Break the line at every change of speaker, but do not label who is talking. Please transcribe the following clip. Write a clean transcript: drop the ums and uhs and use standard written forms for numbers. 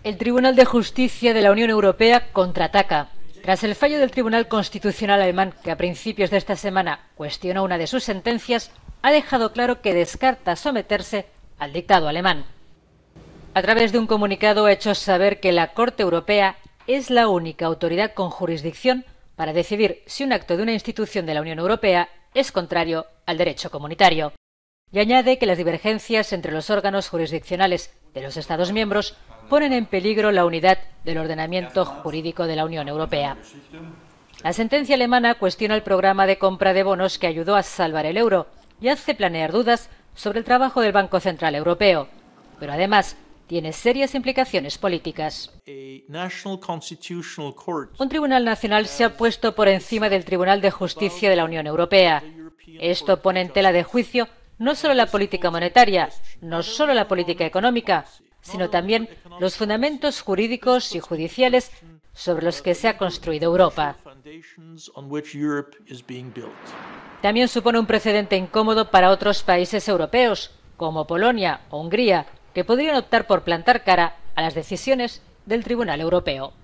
El Tribunal de Justicia de la Unión Europea contraataca. Tras el fallo del Tribunal Constitucional alemán, que a principios de esta semana cuestionó una de sus sentencias, ha dejado claro que descarta someterse al dictado alemán. A través de un comunicado ha hecho saber que la Corte Europea es la única autoridad con jurisdicción para decidir si un acto de una institución de la Unión Europea es contrario al derecho comunitario. Y añade que las divergencias entre los órganos jurisdiccionales de los Estados miembros ponen en peligro la unidad del ordenamiento jurídico de la Unión Europea. La sentencia alemana cuestiona el programa de compra de bonos que ayudó a salvar el euro y hace planear dudas sobre el trabajo del Banco Central Europeo, pero además tiene serias implicaciones políticas. Un tribunal nacional se ha puesto por encima del Tribunal de Justicia de la Unión Europea. Esto pone en tela de juicio no solo la política monetaria, no solo la política económica, sino también los fundamentos jurídicos y judiciales sobre los que se ha construido Europa. También supone un precedente incómodo para otros países europeos, como Polonia o Hungría, que podrían optar por plantar cara a las decisiones del Tribunal Europeo.